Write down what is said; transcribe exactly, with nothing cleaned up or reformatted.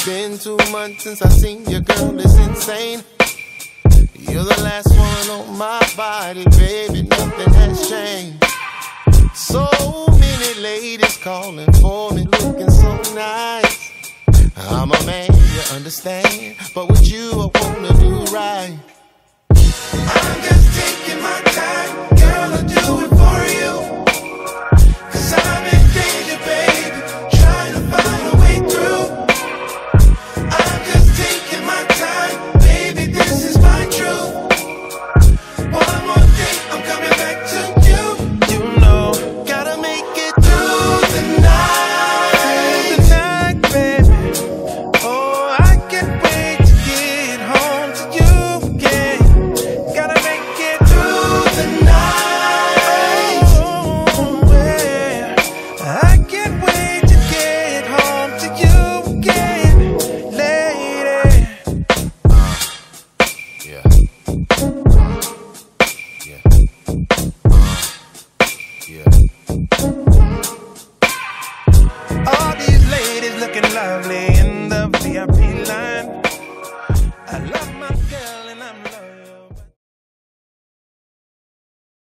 been two months since I seen your girl, it's insane. You're the last one on my body, baby, nothing has changed. So many ladies calling for me, looking so nice. I'm a man, you understand, but with you I wanna do right. I'm just taking my time, girl, I'll do it for you. Cause I'm in danger, baby, trying to find a way through. I'm just taking my time, baby, this is my truth. One more day, I'm coming back to you. You know, gotta make it through the night. Through the night, baby. Oh, I can't wait to get home to you again. Gotta make it through the night. Oh, yeah. I can't wait to get home to you again, lady. Yeah. Yeah. Uh, yeah.